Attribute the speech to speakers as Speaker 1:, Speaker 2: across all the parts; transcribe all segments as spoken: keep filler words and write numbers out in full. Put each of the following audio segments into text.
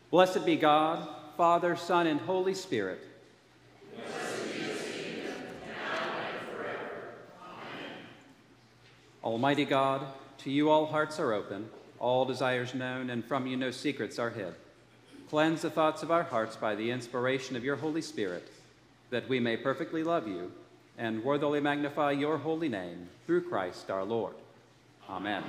Speaker 1: Blessed be God, Father, Son, and Holy Spirit.
Speaker 2: Blessed be his kingdom, now and forever. Amen.
Speaker 1: Almighty God, to you all hearts are open, all desires known, and from you no secrets are hid. Cleanse the thoughts of our hearts by the inspiration of your Holy Spirit, that we may perfectly love you and worthily magnify your holy name through Christ our Lord. Amen.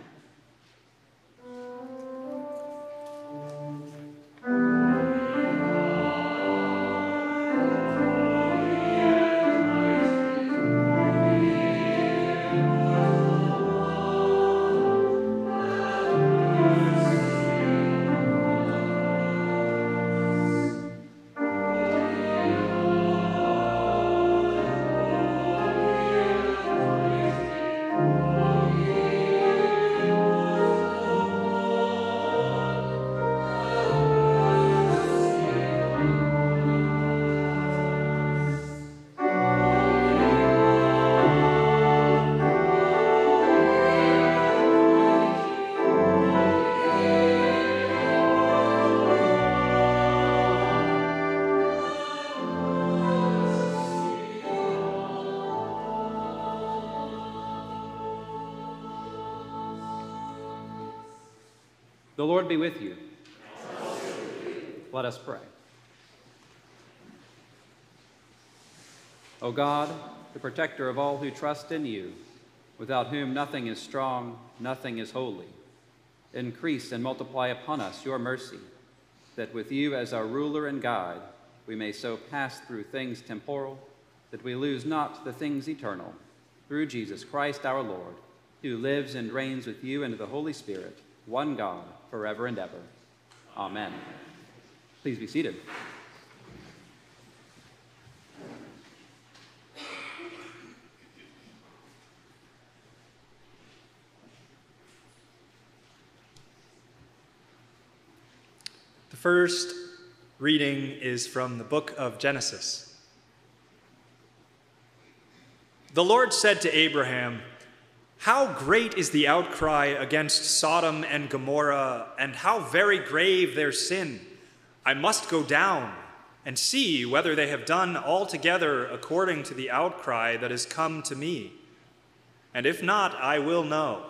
Speaker 1: The Lord be with you. Let us pray. O God, the protector of all who trust in you, without whom nothing is strong, nothing is holy, increase and multiply upon us your mercy, that with you as our ruler and guide, we may so pass through things temporal, that we lose not the things eternal, through Jesus Christ our Lord, who lives and reigns with you and the Holy Spirit, one God, forever and ever. Amen. Please be seated.
Speaker 3: The first reading is from the book of Genesis. The Lord said to Abraham, "How great is the outcry against Sodom and Gomorrah, and how very grave their sin! I must go down and see whether they have done altogether according to the outcry that has come to me. And if not, I will know."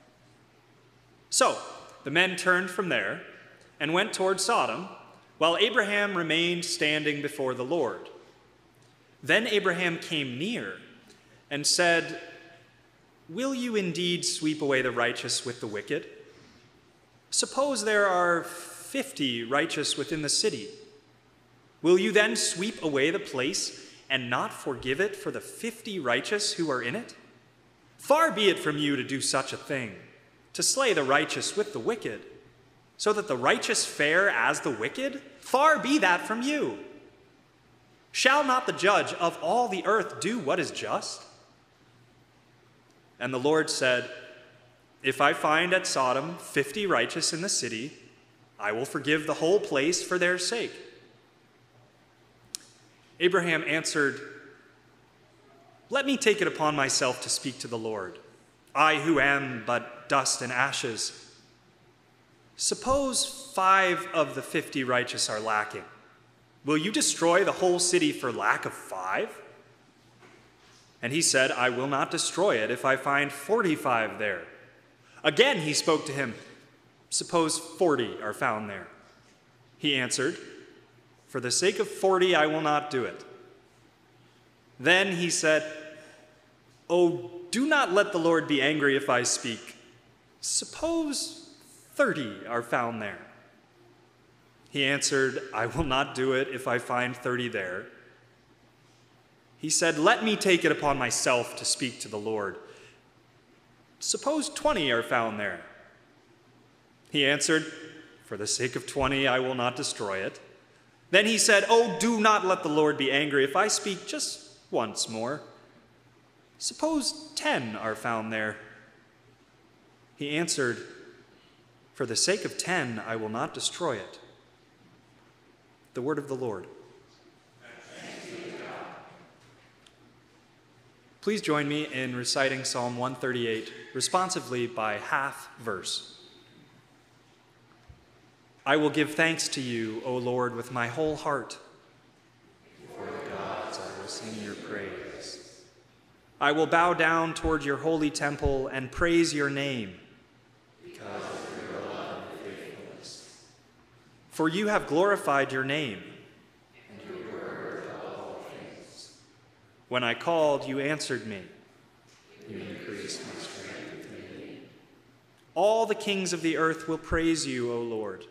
Speaker 3: So the men turned from there and went toward Sodom, while Abraham remained standing before the Lord. Then Abraham came near and said, "Will you indeed sweep away the righteous with the wicked? Suppose there are fifty righteous within the city. Will you then sweep away the place and not forgive it for the fifty righteous who are in it? Far be it from you to do such a thing, to slay the righteous with the wicked, so that the righteous fare as the wicked? Far be that from you. Shall not the judge of all the earth do what is just?" And the Lord said, "If I find at Sodom fifty righteous in the city, I will forgive the whole place for their sake." Abraham answered, "Let me take it upon myself to speak to the Lord, I who am but dust and ashes. Suppose five of the fifty righteous are lacking. Will you destroy the whole city for lack of five?" And he said, "I will not destroy it if I find forty-five there." Again he spoke to him, "Suppose forty are found there." He answered, "For the sake of forty I will not do it." Then he said, "Oh, do not let the Lord be angry if I speak. Suppose thirty are found there." He answered, "I will not do it if I find thirty there." He said, "Let me take it upon myself to speak to the Lord. Suppose twenty are found there." He answered, "For the sake of twenty, I will not destroy it." Then he said, "Oh, do not let the Lord be angry if I speak just once more. Suppose ten are found there." He answered, "For the sake of ten, I will not destroy it." The word of the Lord. Please join me in reciting Psalm one thirty-eight responsively by half verse. I will give thanks to you, O Lord, with my whole heart. Before the gods I will sing your praise. I will bow down toward your holy temple and praise your name. Because of your love and faithfulness. For you have glorified your name. And your word above all things. When I called, you answered me. You increased my strength within me. All the kings of the earth will praise you, O Lord.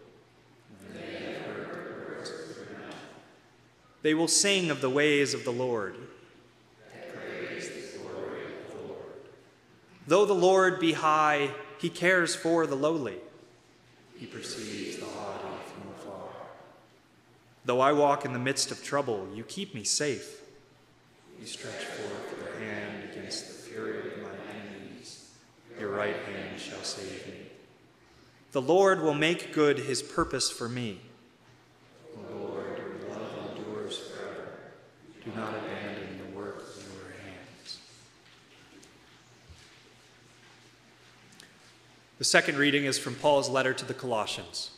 Speaker 3: They will sing of the ways of the Lord. Praise the glory of the Lord. Though the Lord be high, he cares for the lowly. He perceives the haughty from afar. Though I walk in the midst of trouble, you keep me safe. You stretch forth your hand against the fury of my enemies. Your right hand shall save me. The Lord will make good his purpose for me. Do not abandon the work of your hands. The second reading is from Paul's letter to the Colossians.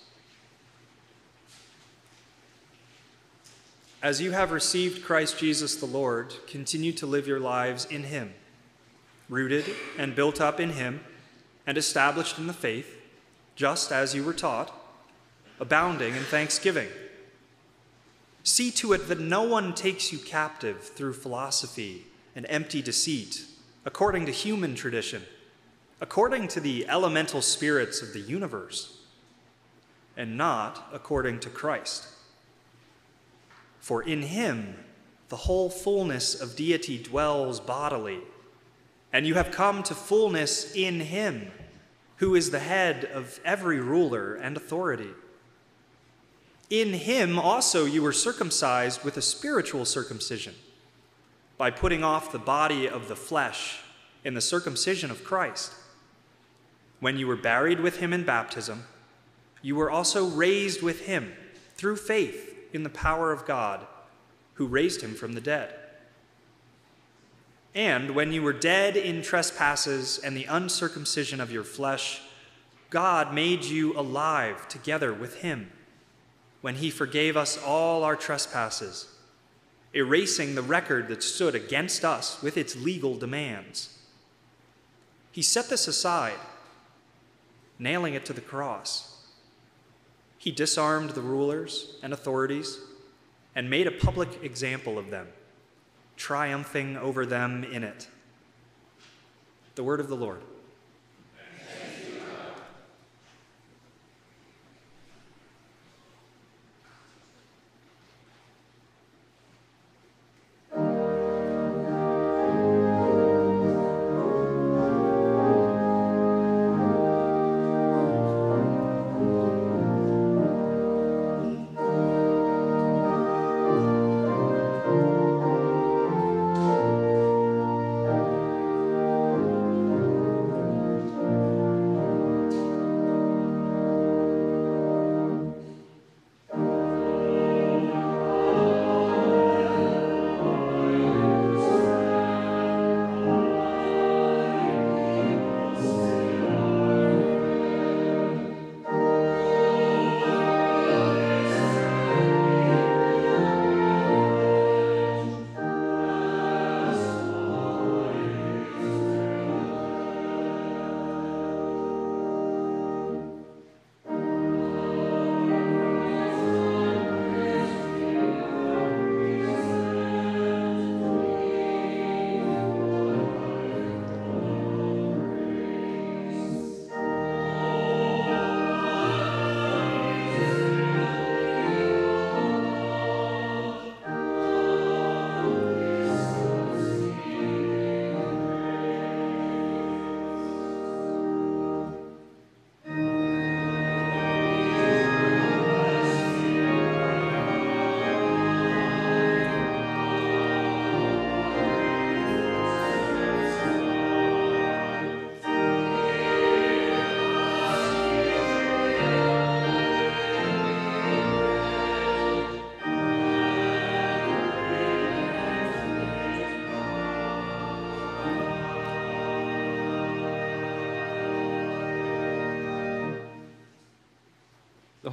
Speaker 3: As you have received Christ Jesus the Lord, continue to live your lives in him, rooted and built up in him, and established in the faith, just as you were taught, abounding in thanksgiving. See to it that no one takes you captive through philosophy and empty deceit, according to human tradition, according to the elemental spirits of the universe, and not according to Christ. For in him the whole fullness of deity dwells bodily, and you have come to fullness in him, who is the head of every ruler and authority. In him also you were circumcised with a spiritual circumcision, by putting off the body of the flesh in the circumcision of Christ. When you were buried with him in baptism, you were also raised with him through faith in the power of God, who raised him from the dead. And when you were dead in trespasses and the uncircumcision of your flesh, God made you alive together with him, when he forgave us all our trespasses, erasing the record that stood against us with its legal demands. He set this aside, nailing it to the cross. He disarmed the rulers and authorities and made a public example of them, triumphing over them in it. The word of the Lord.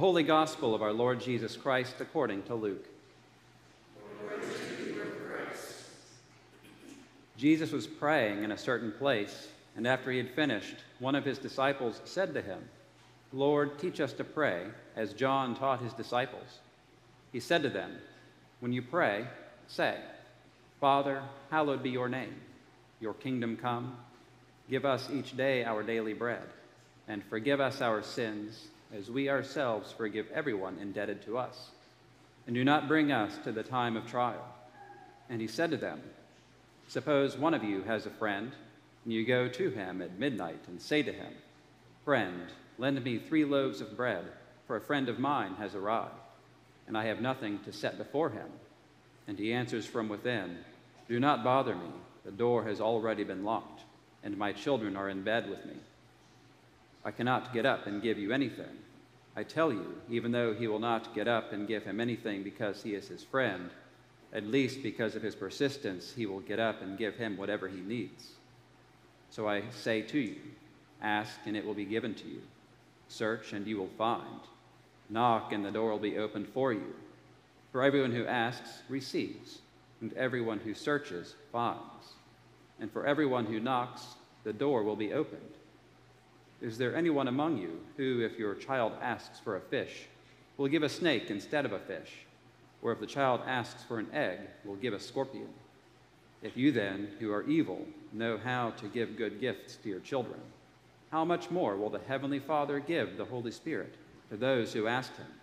Speaker 1: The Holy Gospel of our Lord Jesus Christ according to Luke.
Speaker 2: Glory to you, Lord Christ.
Speaker 1: Jesus was praying in a certain place, and after he had finished, one of his disciples said to him, "Lord, teach us to pray, as John taught his disciples." He said to them, "When you pray, say, 'Father, hallowed be your name. Your kingdom come. Give us each day our daily bread, and forgive us our sins, as we ourselves forgive everyone indebted to us. And do not bring us to the time of trial.'" And he said to them, "Suppose one of you has a friend, and you go to him at midnight and say to him, 'Friend, lend me three loaves of bread, for a friend of mine has arrived, and I have nothing to set before him.' And he answers from within, 'Do not bother me. The door has already been locked, and my children are in bed with me. I cannot get up and give you anything.' I tell you, even though he will not get up and give him anything because he is his friend, at least because of his persistence, he will get up and give him whatever he needs. So I say to you, ask and it will be given to you. Search and you will find. Knock and the door will be opened for you. For everyone who asks receives, and everyone who searches finds. And for everyone who knocks, the door will be opened. Is there anyone among you who, if your child asks for a fish, will give a snake instead of a fish? Or if the child asks for an egg, will give a scorpion? If you then, who are evil, know how to give good gifts to your children, how much more will the Heavenly Father give the Holy Spirit to those who ask him?"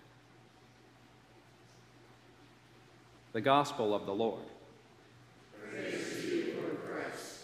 Speaker 1: The Gospel of the Lord.
Speaker 2: Praise to you, Lord Christ.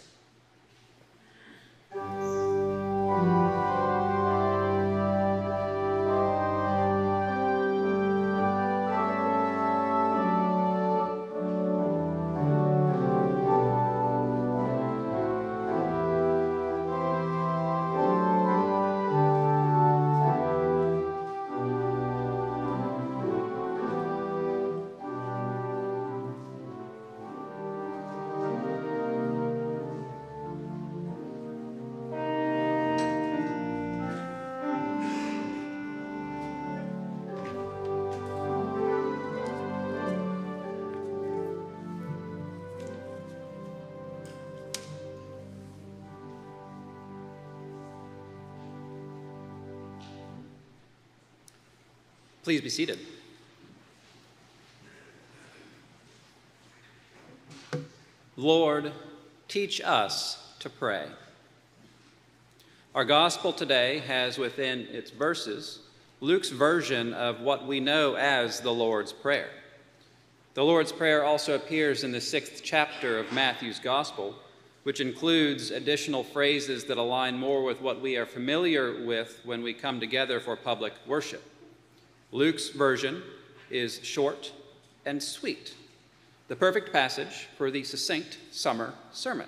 Speaker 1: Please be seated. Lord, teach us to pray. Our gospel today has within its verses Luke's version of what we know as the Lord's Prayer. The Lord's Prayer also appears in the sixth chapter of Matthew's gospel, which includes additional phrases that align more with what we are familiar with when we come together for public worship. Luke's version is short and sweet, the perfect passage for the succinct summer sermon.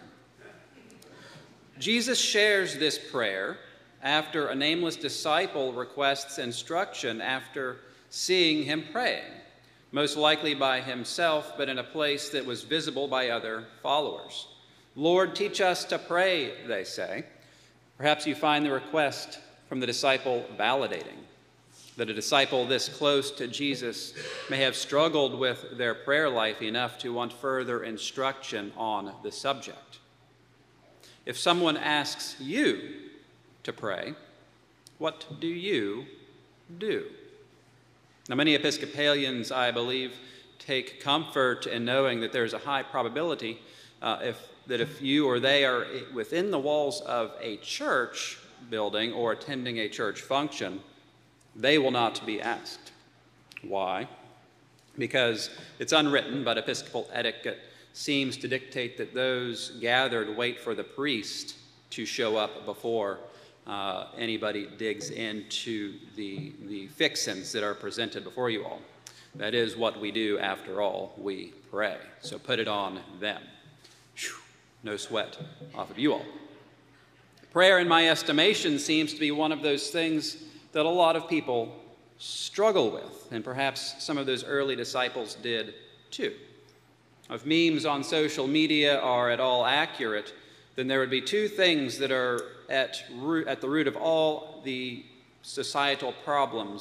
Speaker 1: Jesus shares this prayer after a nameless disciple requests instruction after seeing him praying, most likely by himself, but in a place that was visible by other followers. "Lord, teach us to pray," they say. Perhaps you find the request from the disciple validating, that a disciple this close to Jesus may have struggled with their prayer life enough to want further instruction on the subject. If someone asks you to pray, what do you do? Now, many Episcopalians, I believe, take comfort in knowing that there's a high probability uh, if, that if you or they are within the walls of a church building or attending a church function, they will not be asked. Why? Because it's unwritten, but Episcopal etiquette seems to dictate that those gathered wait for the priest to show up before uh, anybody digs into the, the fixins that are presented before you all. That is what we do after all, we pray. So put it on them. Whew, no sweat off of you all. Prayer, in my estimation, seems to be one of those things that a lot of people struggle with, and perhaps some of those early disciples did too. If memes on social media are at all accurate, then there would be two things that are at, root, at the root of all the societal problems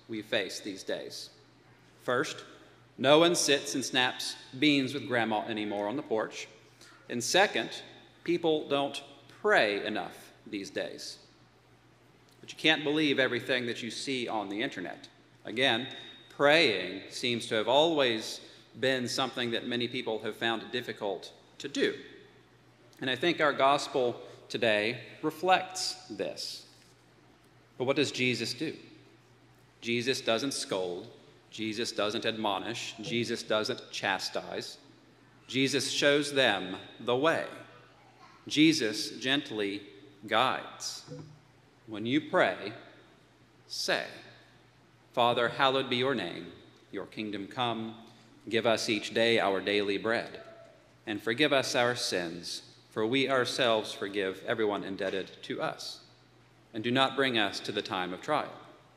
Speaker 1: we face these days. First, no one sits and snaps beans with grandma anymore on the porch. And second, people don't pray enough these days. But you can't believe everything that you see on the internet. Again, praying seems to have always been something that many people have found it difficult to do. And I think our gospel today reflects this. But what does Jesus do? Jesus doesn't scold. Jesus doesn't admonish. Jesus doesn't chastise. Jesus shows them the way. Jesus gently guides. When you pray, say, Father, hallowed be your name. Your kingdom come. Give us each day our daily bread. And forgive us our sins, for we ourselves forgive everyone indebted to us. And do not bring us to the time of trial.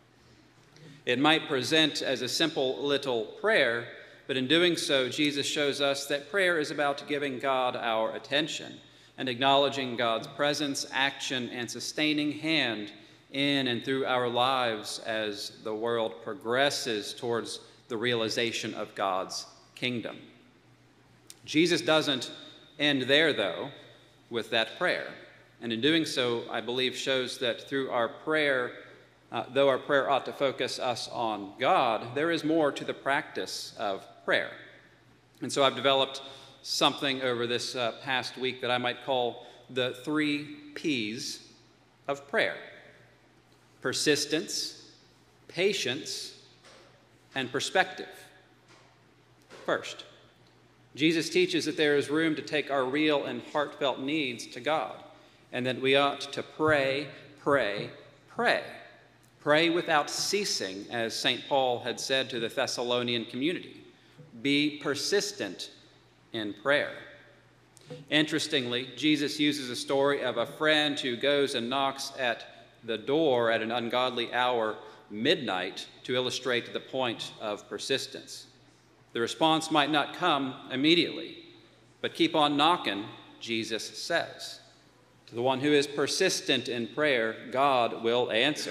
Speaker 1: It might present as a simple little prayer, but in doing so, Jesus shows us that prayer is about giving God our attention and acknowledging God's presence, action, and sustaining hand in and through our lives as the world progresses towards the realization of God's kingdom. Jesus doesn't end there, though, with that prayer. And in doing so, I believe, shows that through our prayer, uh, though our prayer ought to focus us on God, there is more to the practice of prayer. And so I've developed something over this uh, past week that I might call the three P's of prayer: persistence, patience, and perspective. First, Jesus teaches that there is room to take our real and heartfelt needs to God, and that we ought to pray, pray, pray. Pray without ceasing, as Saint Paul had said to the Thessalonian community. Be persistent in prayer. Interestingly, Jesus uses a story of a friend who goes and knocks at the door at an ungodly hour, midnight, to illustrate the point of persistence. The response might not come immediately, but keep on knocking, Jesus says. To the one who is persistent in prayer, God will answer,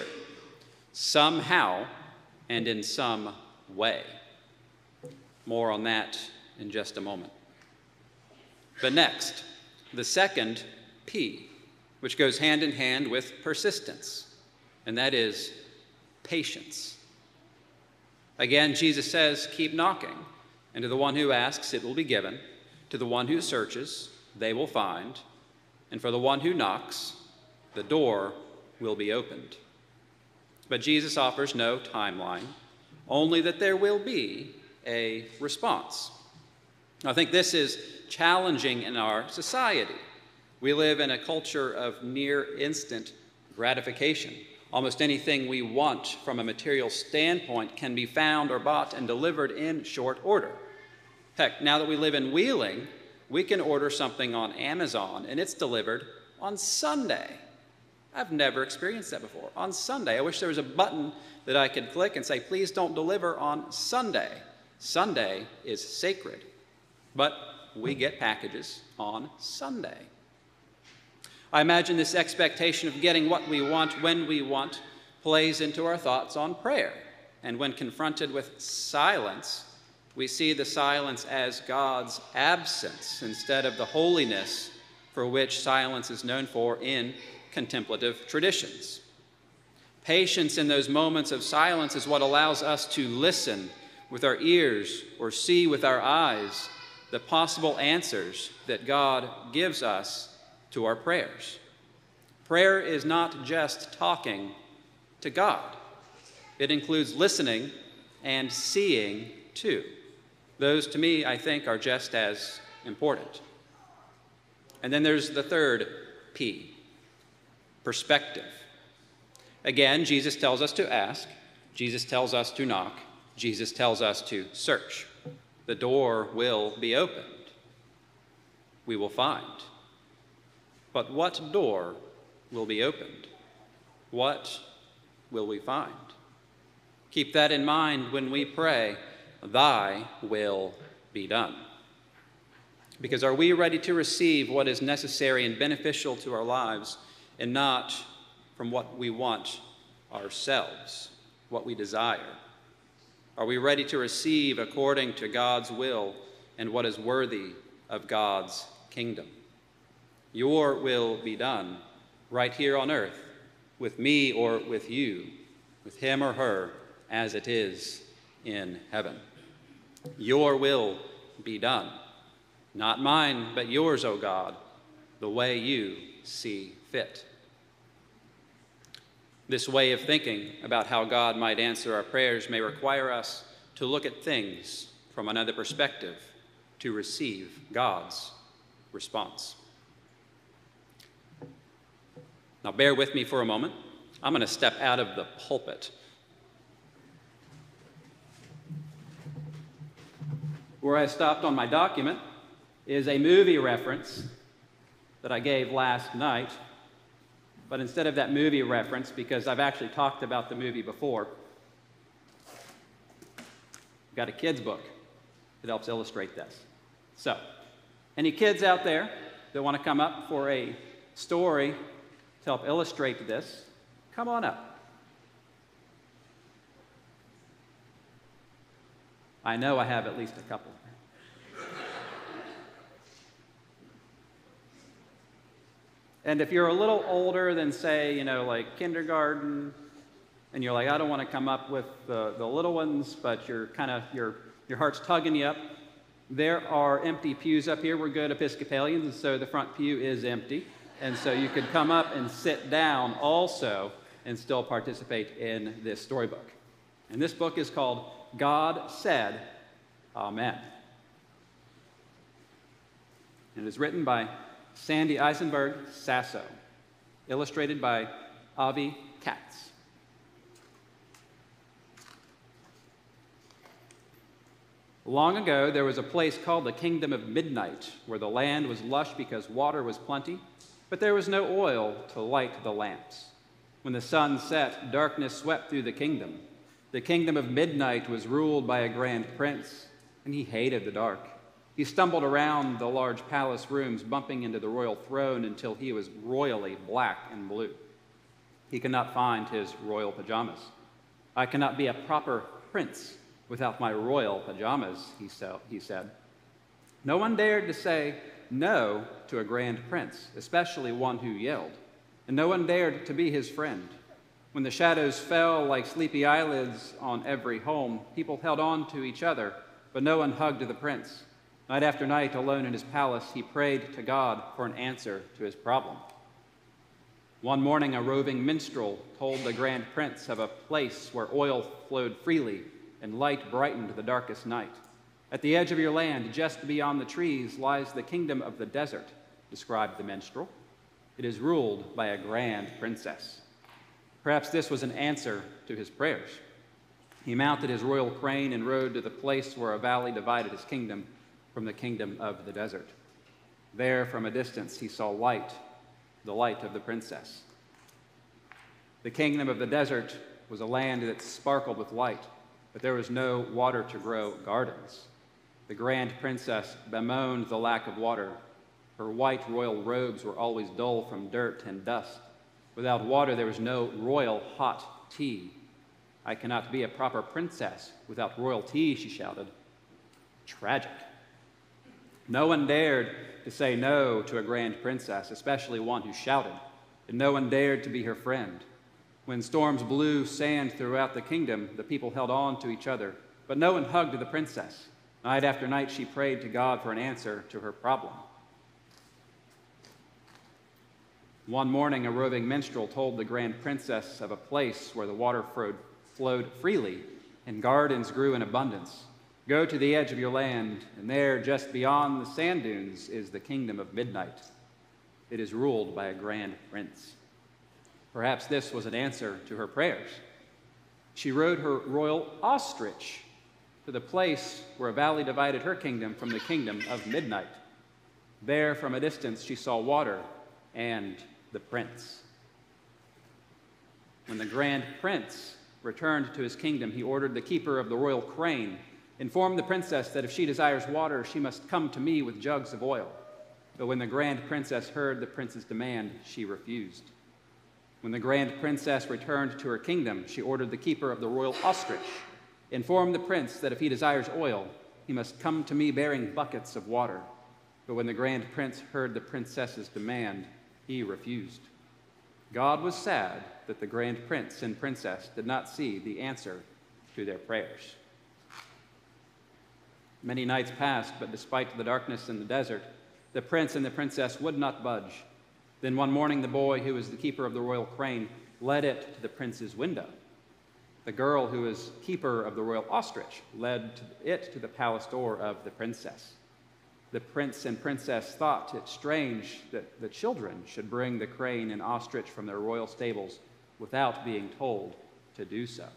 Speaker 1: somehow and in some way. More on that in just a moment. But next, the second P, which goes hand in hand with persistence, and that is patience. Again, Jesus says, keep knocking, and to the one who asks, it will be given. To the one who searches, they will find. And for the one who knocks, the door will be opened. But Jesus offers no timeline, only that there will be a response. I think this is challenging in our society. We live in a culture of near instant gratification. Almost anything we want from a material standpoint can be found or bought and delivered in short order. Heck, now that we live in Wheeling, we can order something on Amazon and it's delivered on Sunday. I've never experienced that before. On Sunday. I wish there was a button that I could click and say, please don't deliver on Sunday. Sunday is sacred. But we get packages on Sunday. I imagine this expectation of getting what we want when we want plays into our thoughts on prayer. And when confronted with silence, we see the silence as God's absence instead of the holiness for which silence is known for in contemplative traditions. Patience in those moments of silence is what allows us to listen with our ears or see with our eyes the possible answers that God gives us to our prayers. Prayer is not just talking to God. It includes listening and seeing too. Those, to me, I think, are just as important. And then there's the third P, perspective. Again, Jesus tells us to ask. Jesus tells us to knock. Jesus tells us to search. The door will be opened. We will find. But what door will be opened? What will we find? Keep that in mind when we pray, thy will be done. Because are we ready to receive what is necessary and beneficial to our lives and not from what we want ourselves? what we desire? Are we ready to receive according to God's will and what is worthy of God's kingdom? Your will be done right here on earth, with me or with you, with him or her, as it is in heaven. Your will be done, not mine, but yours, O God, the way you see fit. This way of thinking about how God might answer our prayers may require us to look at things from another perspective to receive God's response. Now, bear with me for a moment. I'm going to step out of the pulpit. Where I stopped on my document is a movie reference that I gave last night, but instead of that movie reference, because I've actually talked about the movie before, I've got a kid's book that helps illustrate this. So, any kids out there that want to come up for a story to help illustrate this, come on up. I know I have at least a couple. And if you're a little older than, say, you know, like kindergarten, and you're like, I don't want to come up with the, the little ones, but you're kind of, your, your heart's tugging you up, there are empty pews up here. We're good Episcopalians, and so the front pew is empty. And so you could come up and sit down also and still participate in this storybook. And this book is called God Said, Amen. And it is written by Sandy Eisenberg Sasso, illustrated by Avi Katz. Long ago, there was a place called the Kingdom of Midnight, where the land was lush because water was plenty, but there was no oil to light the lamps. When the sun set, darkness swept through the kingdom. The Kingdom of Midnight was ruled by a grand prince, and he hated the dark. He stumbled around the large palace rooms, bumping into the royal throne until he was royally black and blue. He could not find his royal pajamas. I cannot be a proper prince without my royal pajamas, he said. No one dared to say no to a grand prince, especially one who yelled, and no one dared to be his friend. When the shadows fell like sleepy eyelids on every home, people held on to each other, but no one hugged the prince. Night after night, alone in his palace, he prayed to God for an answer to his problem. One morning, a roving minstrel told the grand prince of a place where oil flowed freely and light brightened the darkest night. At the edge of your land, just beyond the trees, lies the kingdom of the desert, described the minstrel. It is ruled by a grand princess. Perhaps this was an answer to his prayers. He mounted his royal crane and rode to the place where a valley divided his kingdom from the kingdom of the desert. There, from a distance, he saw light, the light of the princess. The kingdom of the desert was a land that sparkled with light, but there was no water to grow gardens. The grand princess bemoaned the lack of water. Her white royal robes were always dull from dirt and dust. Without water, there was no royal hot tea. I cannot be a proper princess without royal tea, she shouted. Tragic. No one dared to say no to a grand princess, especially one who shouted, and no one dared to be her friend. When storms blew sand throughout the kingdom, the people held on to each other, but no one hugged the princess. Night after night, she prayed to God for an answer to her problem. One morning, a roving minstrel told the grand princess of a place where the water flowed freely and gardens grew in abundance. Go to the edge of your land, and there, just beyond the sand dunes, is the kingdom of midnight. It is ruled by a grand prince. Perhaps this was an answer to her prayers. She rode her royal ostrich to the place where a valley divided her kingdom from the kingdom of midnight. There, from a distance, she saw water and the prince. When the grand prince returned to his kingdom, he ordered the keeper of the royal crane, inform the princess that if she desires water, she must come to me with jugs of oil. But when the grand princess heard the prince's demand, she refused. When the grand princess returned to her kingdom, she ordered the keeper of the royal ostrich, "Inform the prince that if he desires oil, he must come to me bearing buckets of water." But when the grand prince heard the princess's demand, he refused. God was sad that the grand prince and princess did not see the answer to their prayers. Many nights passed, but despite the darkness in the desert, the prince and the princess would not budge. Then one morning, the boy, who was the keeper of the royal crane, led it to the prince's window. The girl, who was keeper of the royal ostrich, led it to the palace door of the princess. The prince and princess thought it strange that the children should bring the crane and ostrich from their royal stables without being told to do so.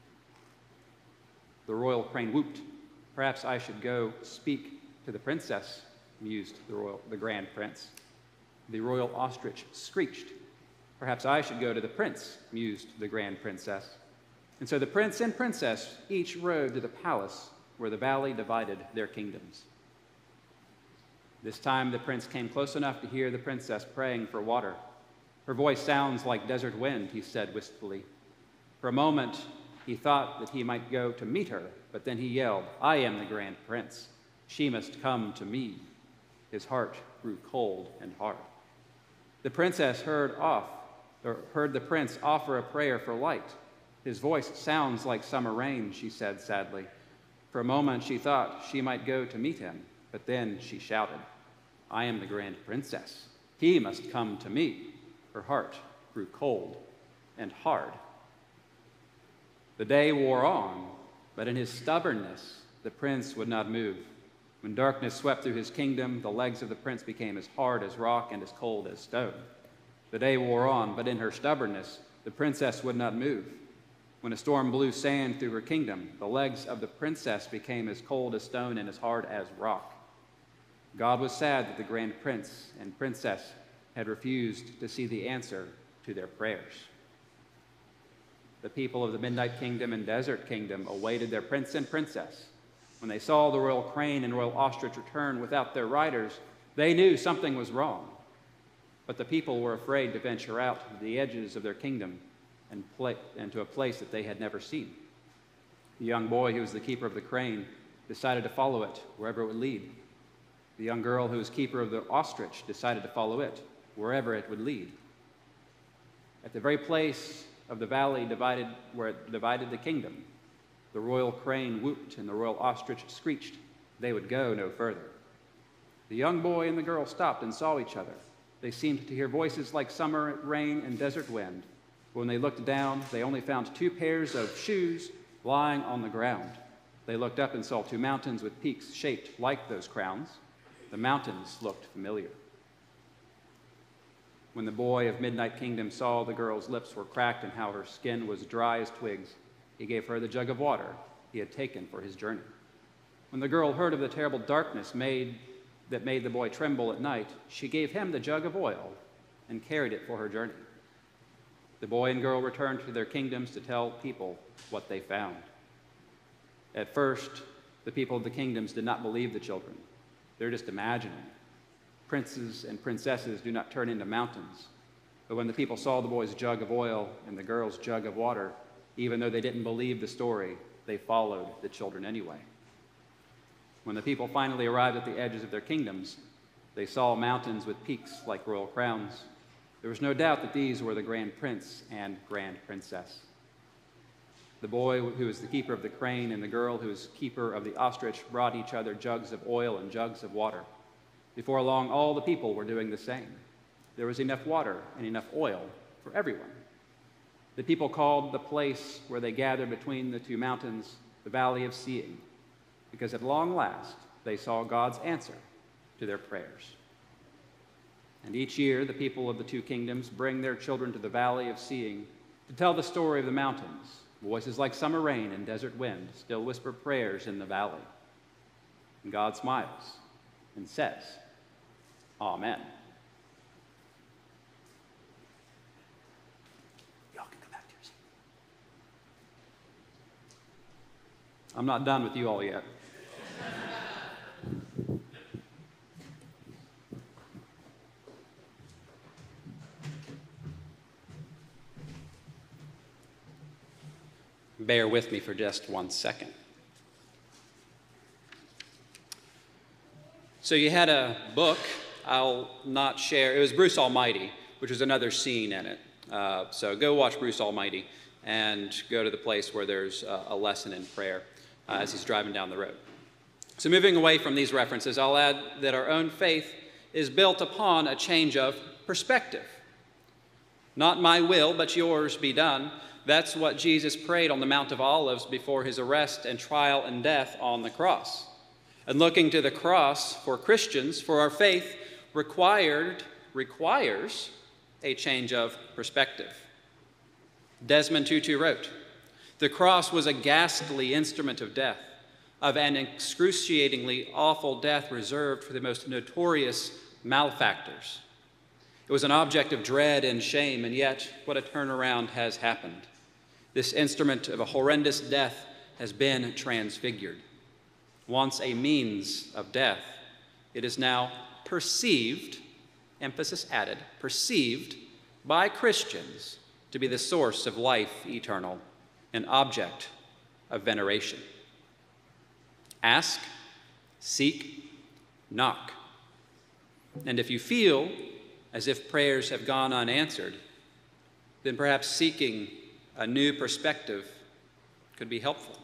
Speaker 1: The royal crane whooped. "Perhaps I should go speak to the princess," mused the, royal, the grand prince. The royal ostrich screeched. "Perhaps I should go to the prince," mused the grand princess. And so the prince and princess each rode to the palace where the valley divided their kingdoms. This time the prince came close enough to hear the princess praying for water. "Her voice sounds like desert wind," he said wistfully. For a moment, he thought that he might go to meet her, but then he yelled, "I am the grand prince. She must come to me." His heart grew cold and hard. The princess heard off, or heard the prince offer a prayer for light. "His voice sounds like summer rain," she said sadly. For a moment, she thought she might go to meet him, but then she shouted, "I am the grand princess. He must come to me." Her heart grew cold and hard. The day wore on, but in his stubbornness, the prince would not move. When darkness swept through his kingdom, the legs of the prince became as hard as rock and as cold as stone. The day wore on, but in her stubbornness, the princess would not move. When a storm blew sand through her kingdom, the legs of the princess became as cold as stone and as hard as rock. God was sad that the grand prince and princess had refused to see the answer to their prayers. The people of the Midnight Kingdom and Desert Kingdom awaited their prince and princess. When they saw the royal crane and royal ostrich return without their riders, they knew something was wrong. But the people were afraid to venture out to the edges of their kingdom and, play, and to a place that they had never seen. The young boy, who was the keeper of the crane, decided to follow it wherever it would lead. The young girl, who was keeper of the ostrich, decided to follow it wherever it would lead. At the very place of the valley divided, where it divided the kingdom, the royal crane whooped and the royal ostrich screeched. They would go no further. The young boy and the girl stopped and saw each other. They seemed to hear voices like summer rain and desert wind. When they looked down, they only found two pairs of shoes lying on the ground. They looked up and saw two mountains with peaks shaped like those crowns. The mountains looked familiar. When the boy of Midnight Kingdom saw the girl's lips were cracked and how her skin was dry as twigs, he gave her the jug of water he had taken for his journey. When the girl heard of the terrible darkness made, that made the boy tremble at night, she gave him the jug of oil and carried it for her journey. The boy and girl returned to their kingdoms to tell people what they found. At first, the people of the kingdoms did not believe the children. They're just imagining. Princes and princesses do not turn into mountains. But when the people saw the boy's jug of oil and the girl's jug of water, even though they didn't believe the story, they followed the children anyway. When the people finally arrived at the edges of their kingdoms, they saw mountains with peaks like royal crowns. There was no doubt that these were the grand prince and grand princess. The boy who was the keeper of the crane and the girl who was keeper of the ostrich brought each other jugs of oil and jugs of water. Before long, all the people were doing the same. There was enough water and enough oil for everyone. The people called the place where they gathered between the two mountains the Valley of Seeing, because at long last they saw God's answer to their prayers. And each year the people of the two kingdoms bring their children to the Valley of Seeing to tell the story of the mountains. Voices like summer rain and desert wind still whisper prayers in the valley. And God smiles and says, Amen. Y'all can come back to your seat. I'm not done with you all yet. Bear with me for just one second. So you had a book, I'll not share, it was Bruce Almighty, which was another scene in it. Uh, so go watch Bruce Almighty and go to the place where there's a, a lesson in prayer uh, as he's driving down the road. So moving away from these references, I'll add that our own faith is built upon a change of perspective. Not my will, but yours be done. That's what Jesus prayed on the Mount of Olives before his arrest and trial and death on the cross. And looking to the cross for Christians, for our faith required, requires a change of perspective. Desmond Tutu wrote, "The cross was a ghastly instrument of death, of an excruciatingly awful death reserved for the most notorious malefactors. It was an object of dread and shame, and yet what a turnaround has happened. This instrument of a horrendous death has been transfigured. Once a means of death, it is now perceived, emphasis added, perceived by Christians to be the source of life eternal, an object of veneration. Ask, seek, knock. And if you feel as if prayers have gone unanswered, then perhaps seeking a new perspective could be helpful.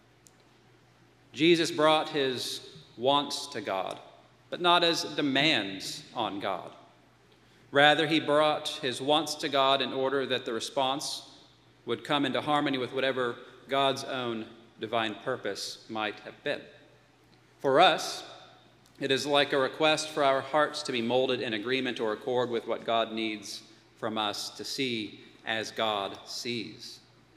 Speaker 1: Jesus brought his wants to God, but not as demands on God. Rather, he brought his wants to God in order that the response would come into harmony with whatever God's own divine purpose might have been. For us, it is like a request for our hearts to be molded in agreement or accord with what God needs from us to see as God sees.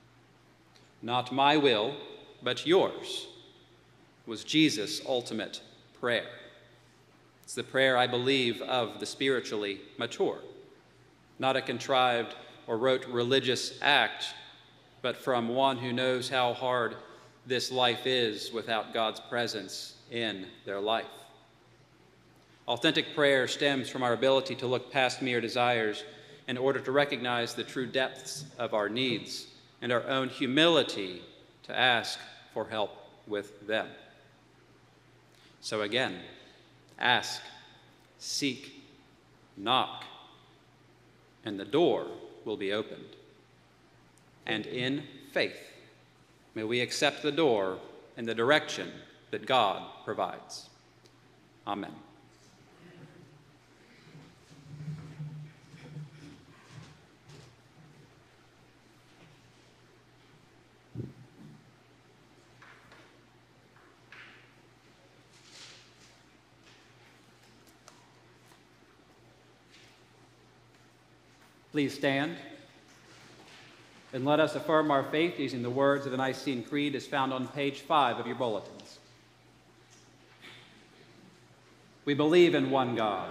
Speaker 1: Not my will, but yours, was Jesus' ultimate prayer. It's the prayer, I believe, of the spiritually mature, not a contrived or rote religious act, but from one who knows how hard this life is without God's presence in their life. Authentic prayer stems from our ability to look past mere desires in order to recognize the true depths of our needs and our own humility to ask for help with them. So again, ask, seek, knock, and the door will be opened. And in faith, may we accept the door and the direction that God provides. Amen. Please stand, and let us affirm our faith using the words of the Nicene Creed as found on page five of your bulletins. We believe in one God,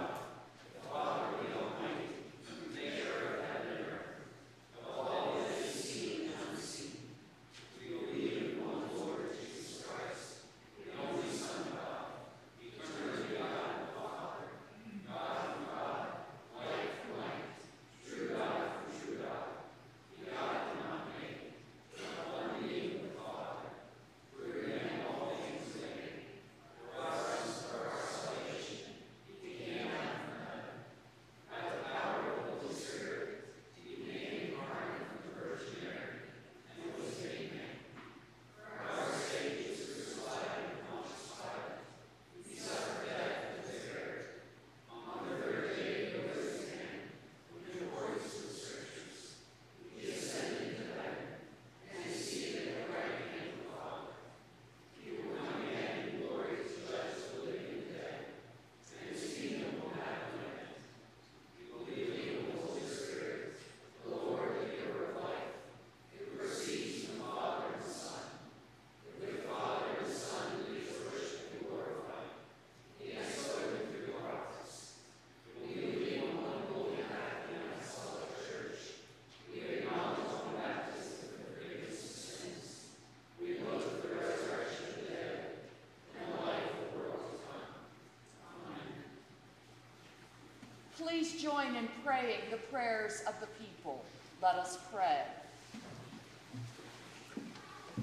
Speaker 2: Please join in praying the prayers of the people. Let us pray.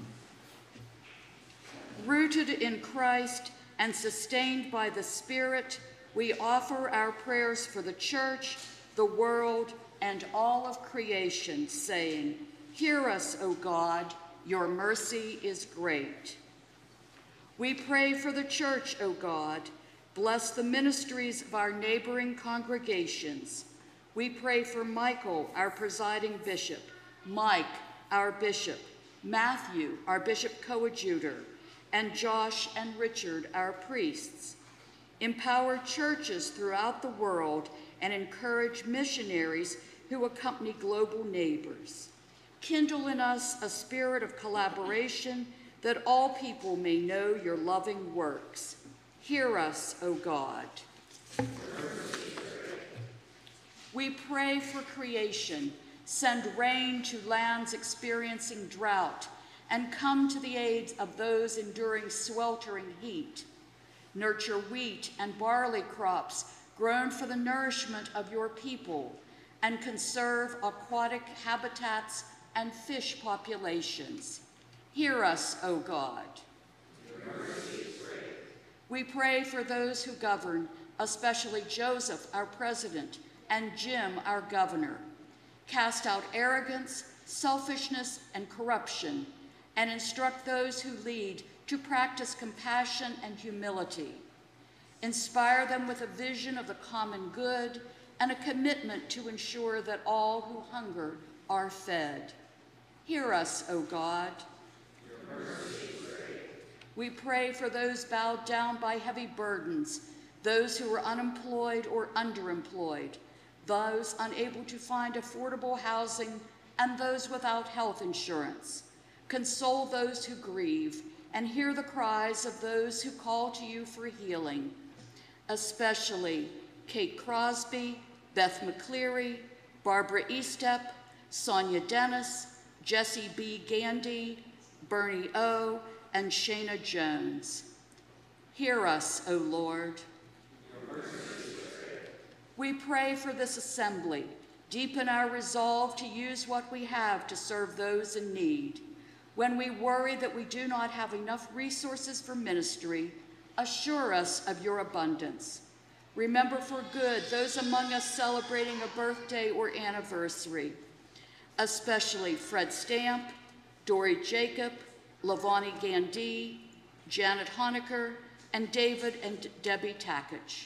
Speaker 2: Rooted in Christ and sustained by the Spirit, we offer our prayers for the church, the world, and all of creation, saying, "Hear us, O God, your mercy is great." We pray for the church, O God. Bless the ministries of our neighboring congregations. We pray for Michael, our presiding bishop, Mike, our bishop, Matthew, our bishop coadjutor, and Josh and Richard, our priests. Empower churches throughout the world and encourage missionaries who accompany global neighbors. Kindle in us a spirit of collaboration that all people may know your loving works. Hear us, O God. We pray for creation. Send rain to lands experiencing drought, and come to the aid of those enduring sweltering heat. Nurture wheat and barley crops grown for the nourishment of your people, and conserve aquatic habitats and fish populations. Hear us, O God. Your mercy is great. We pray for those who govern, especially Joseph, our president, and Jim, our governor. Cast out arrogance, selfishness, and corruption, and instruct those who lead to practice compassion and humility. Inspire them with a vision of the common good and a commitment to ensure that all who hunger are fed. Hear us, O God. Your mercy is great. We pray for those bowed down by heavy burdens, those who are unemployed or underemployed, those unable to find affordable housing, and those without health insurance. Console those who grieve, and hear the cries of those who call to you for healing, especially Kate Crosby, Beth McCleary, Barbara Estep, Sonia Dennis, Jesse B. Gandy, Bernie O., and Shayna Jones. Hear us, O Lord. Your mercy is great. We pray for this assembly. Deepen our resolve to use what we have to serve those in need. When we worry that we do not have enough resources for ministry, assure us of your abundance. Remember for good those among us celebrating a birthday or anniversary, especially Fred Stamp, Dory Jacob, Lavani Gandhi, Janet Honecker, and David and Debbie Takich.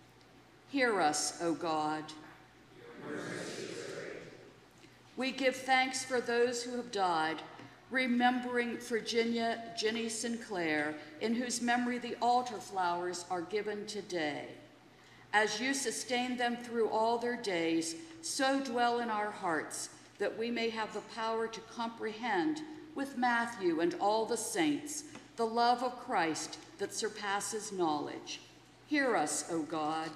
Speaker 2: Hear us, O God. We give thanks for those who have died, remembering Virginia Jenny Sinclair, in whose memory the altar flowers are given today. As you sustain them through all their days, so dwell in our hearts that we may have the power to comprehend with Matthew and all the saints the love of Christ that surpasses knowledge. Hear us, O God.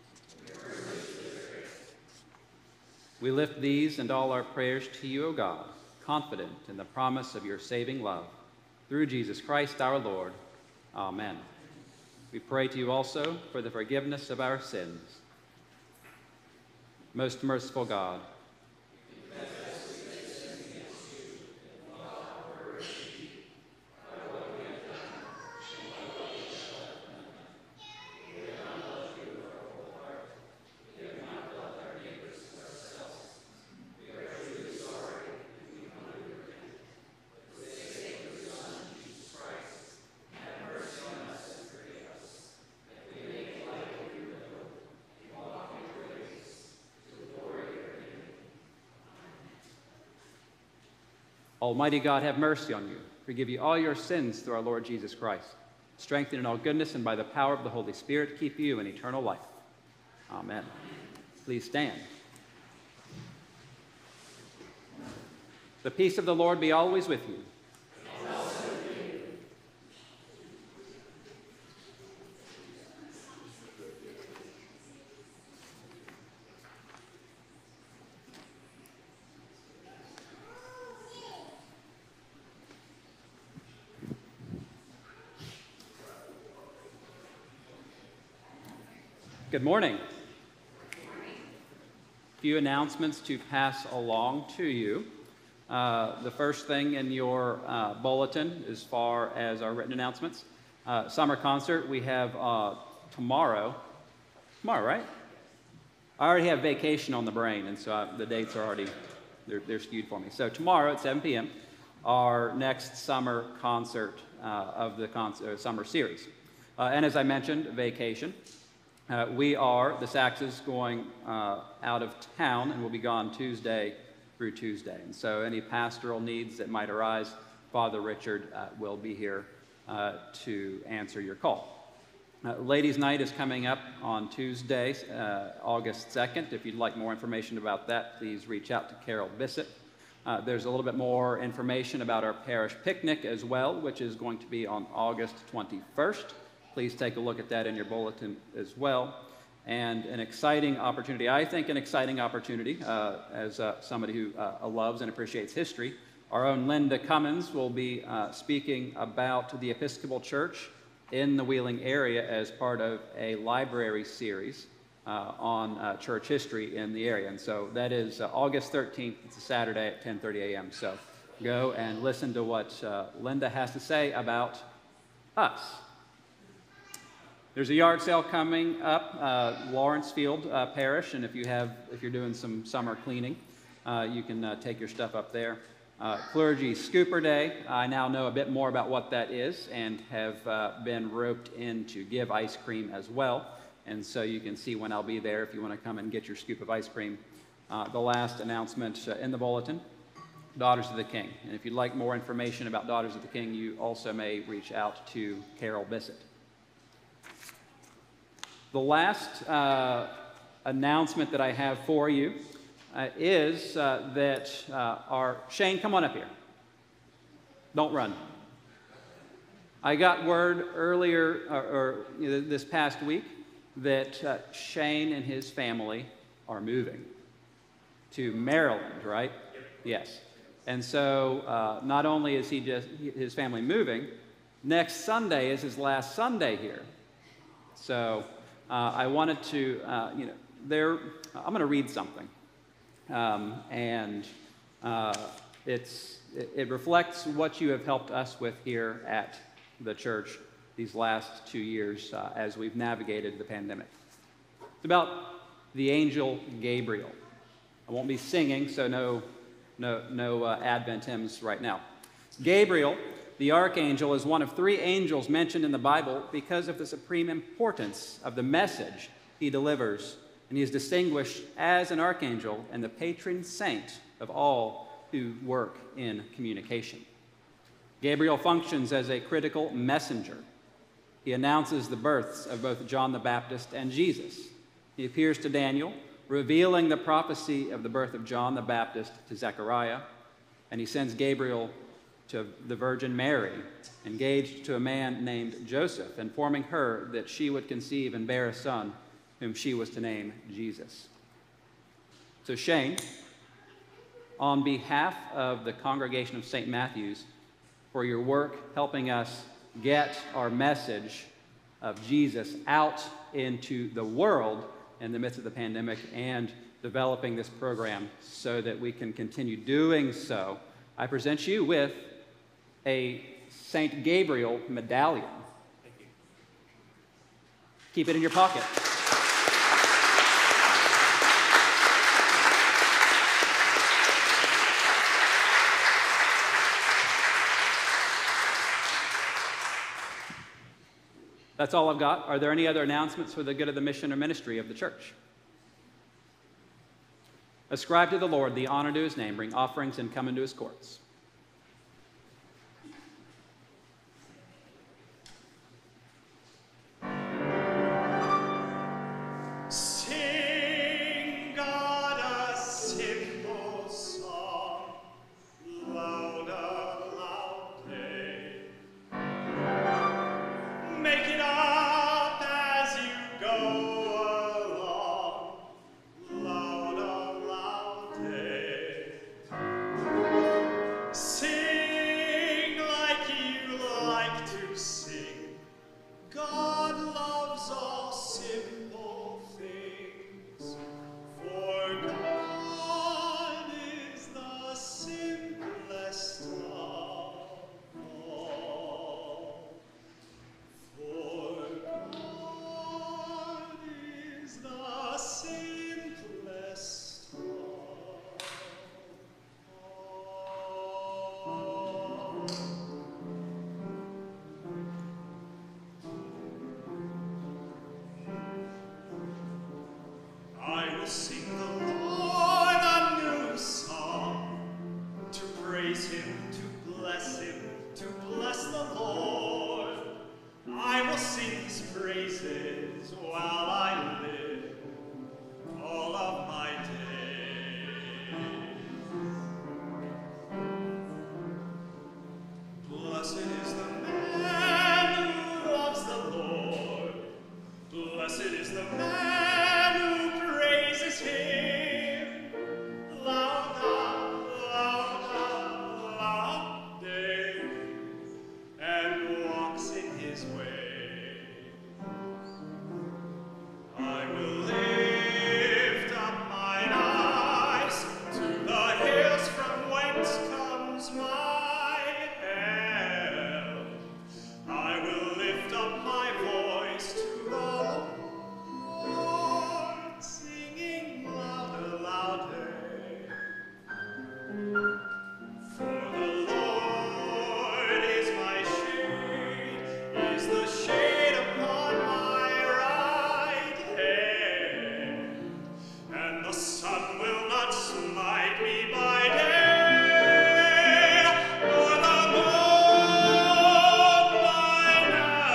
Speaker 1: We lift these and all our prayers to you, O God, confident in the promise of your saving love. Through Jesus Christ our Lord. Amen. We pray to you also for the forgiveness of our sins. Most merciful God, Almighty God, have mercy on you, forgive you all your sins through our Lord Jesus Christ, strengthen in all goodness and by the power of the Holy Spirit, keep you in eternal life. Amen. Please stand. The peace of the Lord be always with you.
Speaker 2: And also with you.
Speaker 1: Good morning. A few announcements to pass along to you. Uh, the first thing in your uh, bulletin, as far as our written announcements, uh, summer concert we have uh, tomorrow. Tomorrow, right? I already have vacation on the brain, and so I, the dates are already they're, they're skewed for me. So tomorrow at seven p m, our next summer concert uh, of the concert, uh, summer series. Uh, and as I mentioned, vacation. Uh, we are, the Saxes, going uh, out of town, and we'll be gone Tuesday through Tuesday. And so any pastoral needs that might arise, Father Richard uh, will be here uh, to answer your call. Uh, Ladies' Night is coming up on Tuesday, uh, August second. If you'd like more information about that, please reach out to Carol Bissett. Uh, there's a little bit more information about our parish picnic as well, which is going to be on August twenty-first. Please take a look at that in your bulletin as well. And an exciting opportunity, I think an exciting opportunity, uh, as uh, somebody who uh, loves and appreciates history. Our own Linda Cummins will be uh, speaking about the Episcopal Church in the Wheeling area as part of a library series uh, on uh, church history in the area. And so that is uh, August thirteenth, it's a Saturday at ten thirty a m So go and listen to what uh, Linda has to say about us. There's a yard sale coming up, uh, Lawrencefield uh, Parish, and if you have, if you're doing some summer cleaning, uh, you can uh, take your stuff up there. Uh, Clergy Scooper Day, I now know a bit more about what that is and have uh, been roped in to give ice cream as well. And so you can see when I'll be there if you want to come and get your scoop of ice cream. Uh, the last announcement uh, in the bulletin, Daughters of the King. And if you'd like more information about Daughters of the King, you also may reach out to Carol Bissett. The last uh, announcement that I have for you uh, is uh, that uh, our, Shane, come on up here. Don't run. I got word earlier, or, or you know, this past week, that uh, Shane and his family are moving to Maryland, right? Yes. And so uh, not only is he just, his family moving, next Sunday is his last Sunday here. So Uh, I wanted to, uh, you know, there, I'm going to read something. Um, and uh, it's, it, it reflects what you have helped us with here at the church these last two years uh, as we've navigated the pandemic. It's about the angel Gabriel. I won't be singing, so no, no, no uh, Advent hymns right now. Gabriel, the archangel, is one of three angels mentioned in the Bible because of the supreme importance of the message he delivers, and he is distinguished as an archangel and the patron saint of all who work in communication. Gabriel functions as a critical messenger. He announces the births of both John the Baptist and Jesus. He appears to Daniel, revealing the prophecy of the birth of John the Baptist to Zechariah, and he sends Gabriel to the Virgin Mary, engaged to a man named Joseph, informing her that she would conceive and bear a son, whom she was to name Jesus. So Shane, on behalf of the congregation of Saint Matthew's, for your work helping us get our message of Jesus out into the world in the midst of the pandemic and developing this program so that we can continue doing so, I present you with a Saint Gabriel medallion.
Speaker 3: Thank you.
Speaker 1: Keep it in your pocket. That's all I've got. Are there any other announcements for the good of the mission or ministry of the church? Ascribe to the Lord the honor to his name, bring offerings, and come into his courts.
Speaker 4: For God is the simple.
Speaker 3: while I live all of my days. Blessed is the man who loves the Lord. Blessed is the man who praises him. Lauda, lauda, laude, and walks in his way. I will lift up mine eyes to the hills from whence comes my help. I will lift up my voice to the Lord, singing louder, louder. For the Lord is my shade, is the shade upon my right hand, and the sun will not smite me by day, nor the moon by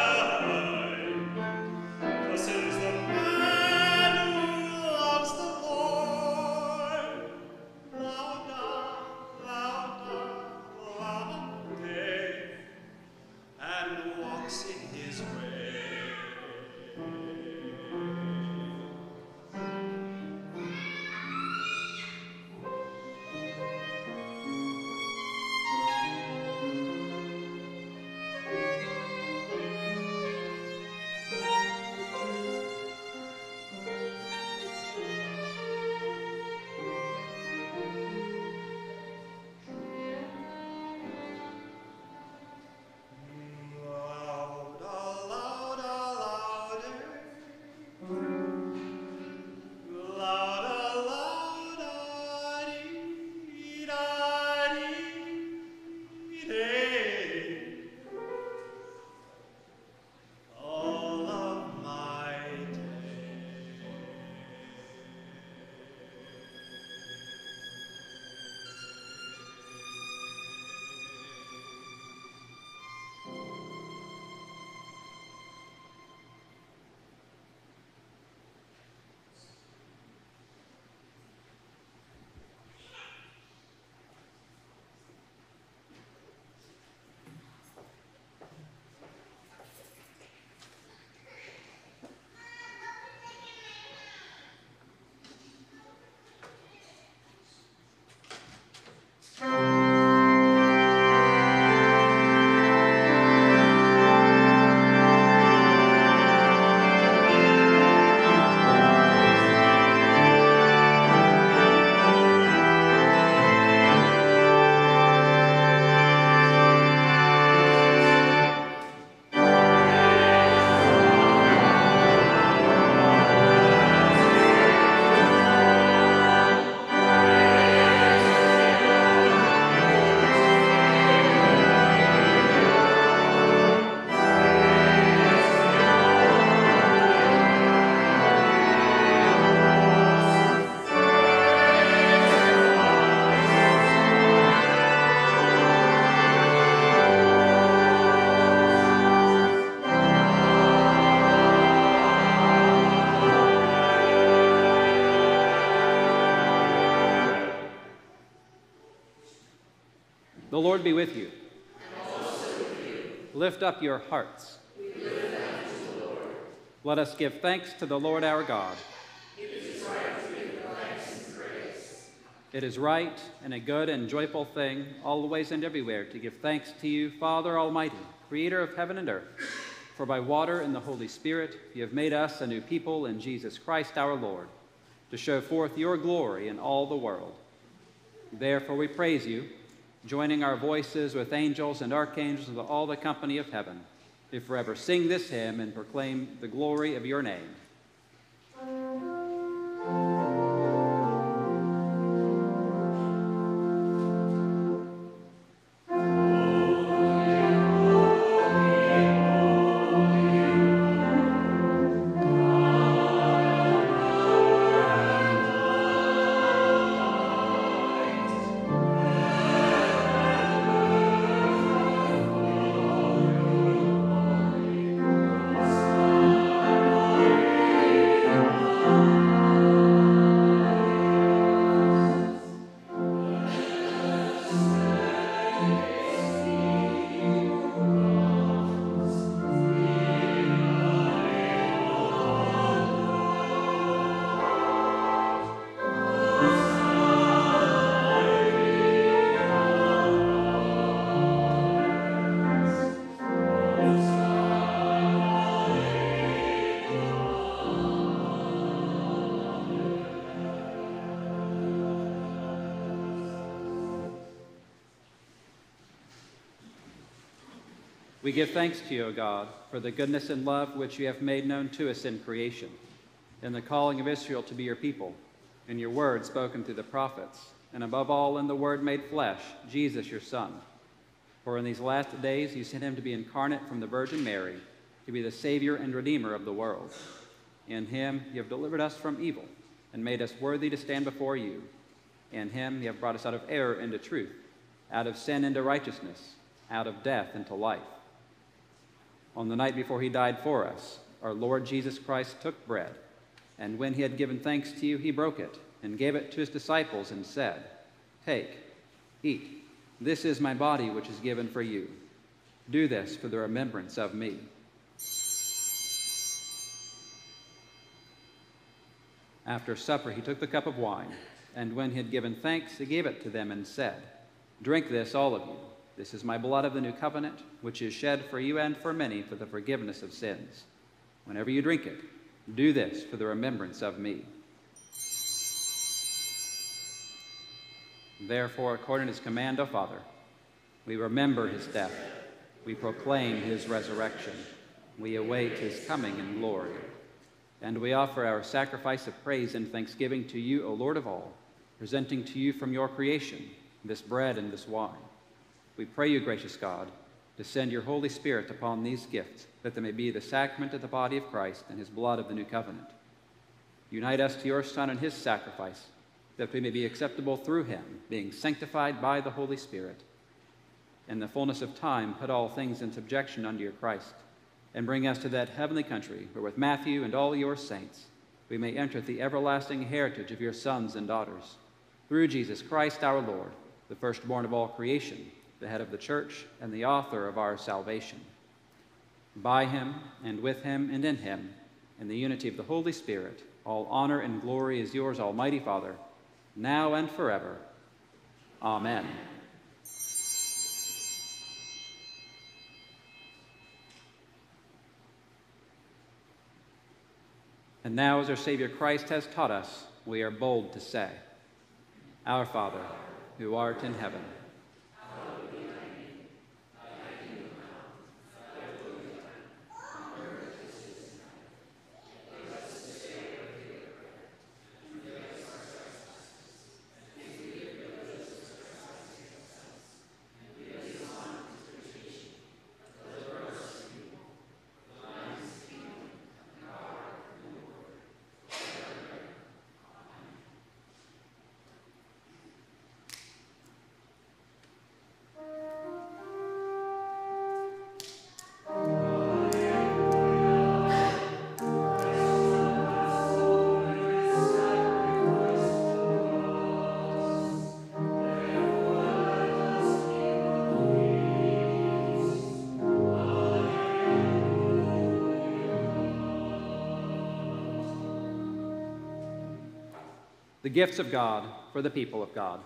Speaker 3: night. Blessed is the man who loves the Lord. Lauda, lauda, laude, and walks in his way. Lauda, lauda, laude. Lauda, lauda, dee, da, dee, day. All of my days.
Speaker 1: The Lord be with you. And also with you. Lift up your hearts.
Speaker 4: We lift them to the Lord.
Speaker 1: Let us give thanks to the Lord our God.
Speaker 4: It is right to give thanks and praise.
Speaker 1: It is right and a good and joyful thing, always and everywhere, to give thanks to you, Father Almighty, creator of heaven and earth. For by water and the Holy Spirit you have made us a new people in Jesus Christ our Lord, to show forth your glory in all the world. Therefore we praise you, joining our voices with angels and archangels and all the company of heaven, who forever sing this hymn and proclaim the glory of your name.
Speaker 4: Amen.
Speaker 1: We give thanks to you, O God, for the goodness and love which you have made known to us in creation, in the calling of Israel to be your people, in your word spoken through the prophets, and above all in the word made flesh, Jesus your Son. For in these last days you sent him to be incarnate from the Virgin Mary, to be the Savior and Redeemer of the world. In him you have delivered us from evil, and made us worthy to stand before you. In him you have brought us out of error into truth, out of sin into righteousness, out of death into life. On the night before he died for us, our Lord Jesus Christ took bread, and when he had given thanks to you, he broke it, and gave it to his disciples, and said, "Take, eat. This is my body, which is given for you. Do this for the remembrance of me." After supper, he took the cup of wine, and when he had given thanks, he gave it to them and said, "Drink this, all of you. This is my blood of the new covenant, which is shed for you and for many for the forgiveness of sins. Whenever you drink it, do this for the remembrance of me." Therefore, according to his command, O Father, we remember his death. We proclaim his resurrection. We await his coming in glory. And we offer our sacrifice of praise and thanksgiving to you, O Lord of all, presenting to you from your creation this bread and this wine. We pray you, gracious God, to send your Holy Spirit upon these gifts, that they may be the sacrament of the body of Christ and his blood of the new covenant. Unite us to your Son and his sacrifice, that we may be acceptable through him, being sanctified by the Holy Spirit. In the fullness of time, put all things in subjection under your Christ, and bring us to that heavenly country where with Matthew and all your saints we may enter the everlasting heritage of your sons and daughters. Through Jesus Christ our Lord, the firstborn of all creation, the head of the church and the author of our salvation. By him and with him and in him, in the unity of the Holy Spirit, all honor and glory is yours, Almighty Father, now and forever. Amen. And now, as our Savior Christ has taught us, we are bold to say, "Our Father, who art in heaven, the gifts of God for the people of God."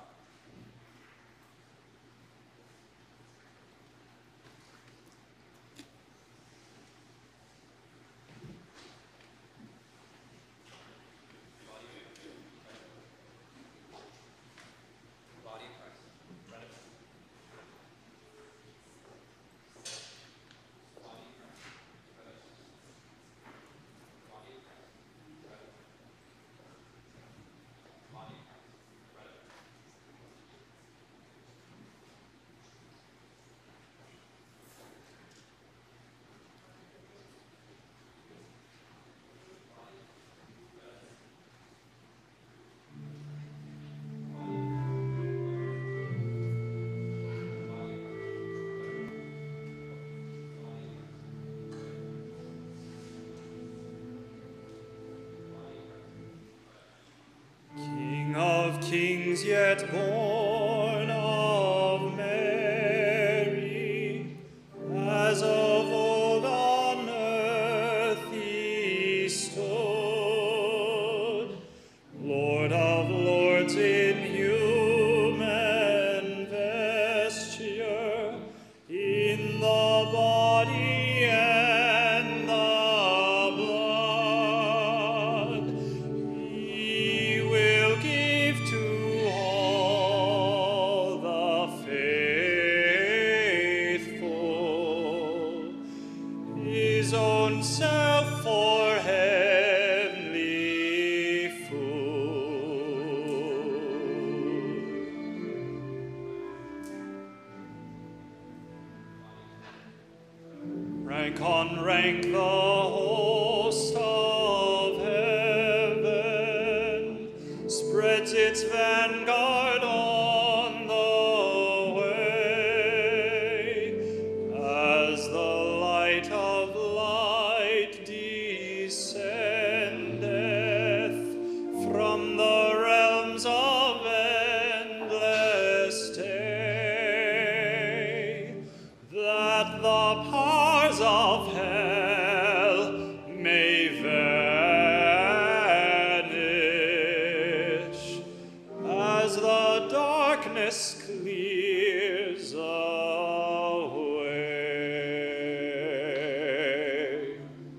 Speaker 3: Kings yet born of Mary, as of old on earth he stood, Lord of lords in human vesture, in the body and the blood, he will give to all for heavenly food. Rank on rank the host of heaven spreads its vanguard on the way, as the light of light descendeth from the realms of endless day, that the powers of hell may vanish as the darkness clears away.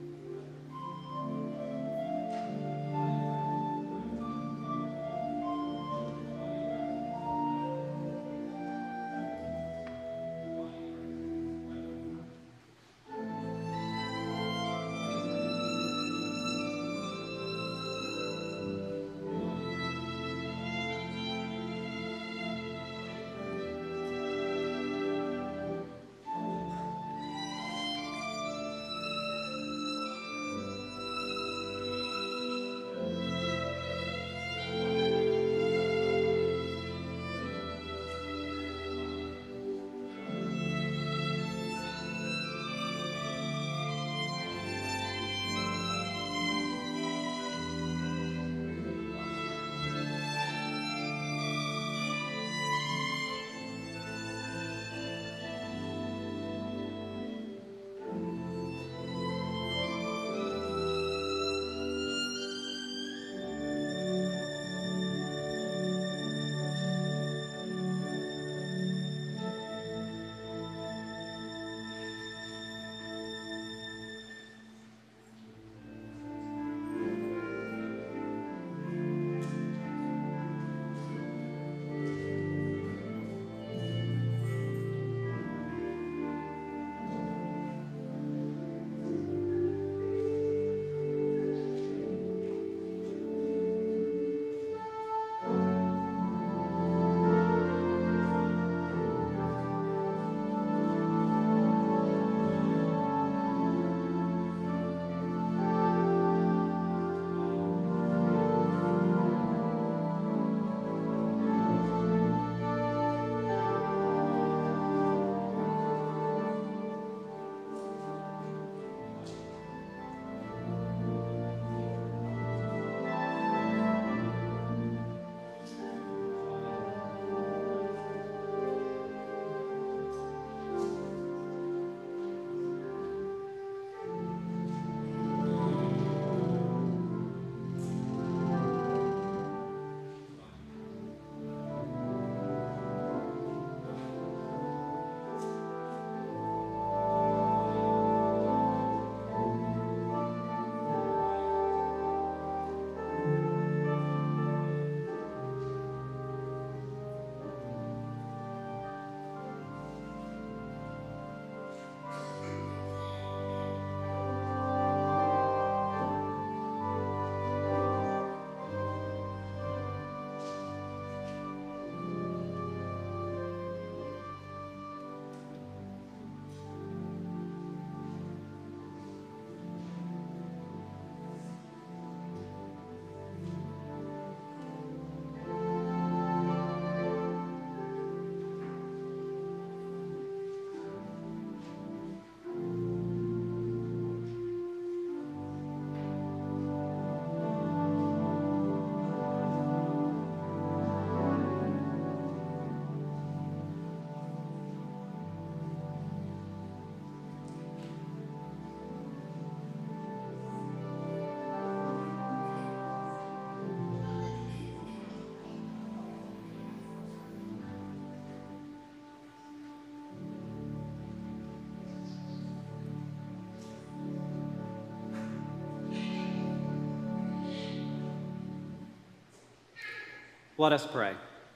Speaker 1: Let us pray.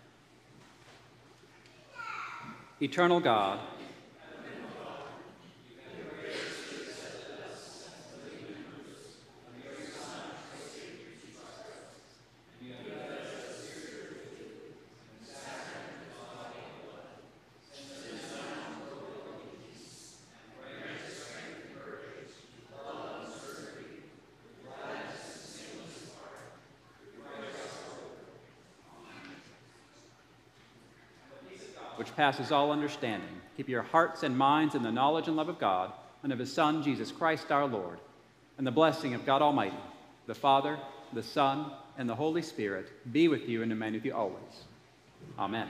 Speaker 1: Eternal God, which passes all understanding, keep your hearts and minds in the knowledge and love of God and of his Son, Jesus Christ our Lord. And the blessing of God Almighty, the Father, the Son, and the Holy Spirit be with you and remain with you always. Amen.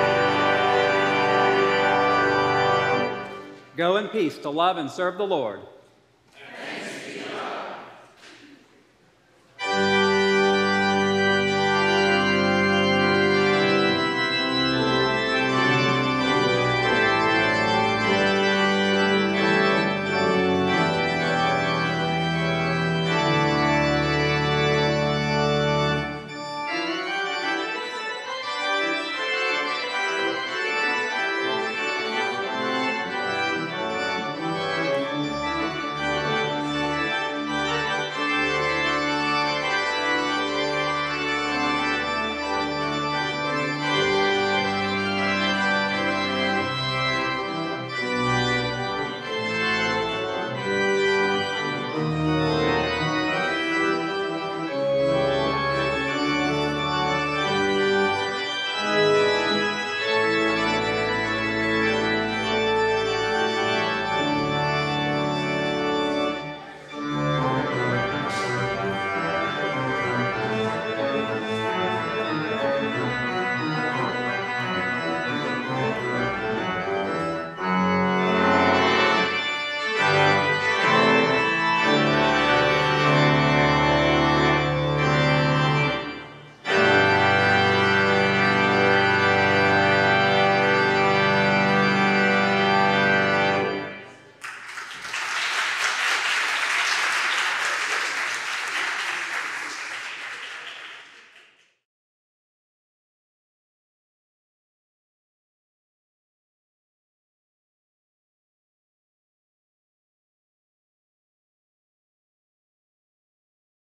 Speaker 1: Go in peace to love and serve the Lord.